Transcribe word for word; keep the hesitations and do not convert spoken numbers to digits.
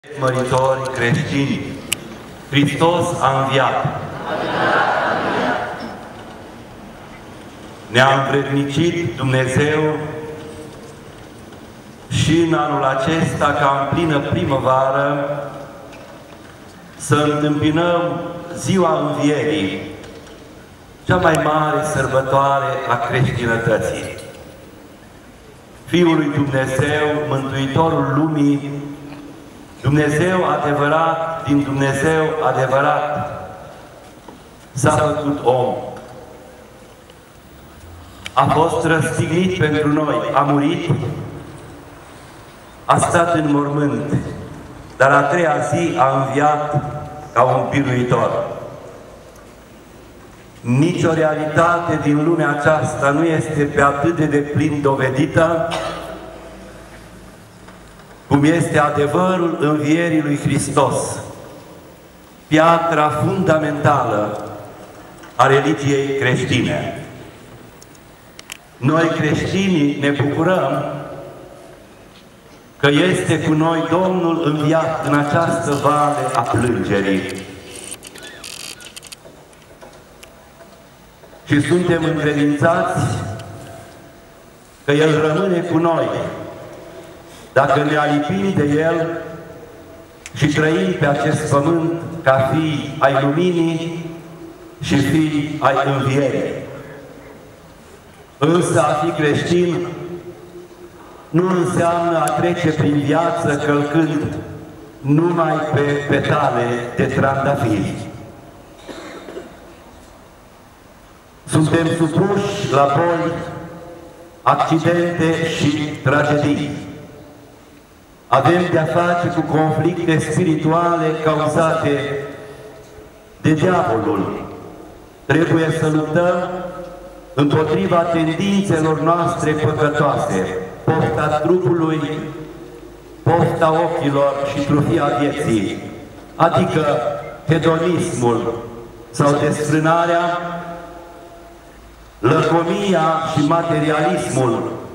Măritori creștini, Hristos a înviat. Ne-a învrednicit Dumnezeu și în anul acesta, ca în plină primăvară, să întâmpinăm ziua Învierii, cea mai mare sărbătoare a creștinătății. Fiul lui Dumnezeu, Mântuitorul lumii, Dumnezeu adevărat, din Dumnezeu adevărat, s-a făcut om. A fost răstignit pentru noi, a murit, a stat în mormânt, dar a treia zi a înviat ca un biruitor. Nici o realitate din lumea aceasta nu este pe atât de deplin dovedită cum este adevărul învierii lui Hristos, piatra fundamentală a religiei creștine. Noi creștinii ne bucurăm că este cu noi Domnul înviat în această vale a plângerii. Și suntem încredințați că El rămâne cu noi dacă ne alipim de El și trăim pe acest pământ ca fii ai luminii și fii ai învierii. Însă a fi creștin nu înseamnă a trece prin viață călcând numai pe petale de trandafiri. Suntem supuși la boli, accidente și tragedii. Avem de-a face cu conflicte spirituale cauzate de diavolul. Trebuie să luptăm împotriva tendințelor noastre păcătoase, pofta trupului, pofta ochilor și trufia vieții, adică hedonismul sau desfrânarea, lăcomia și materialismul,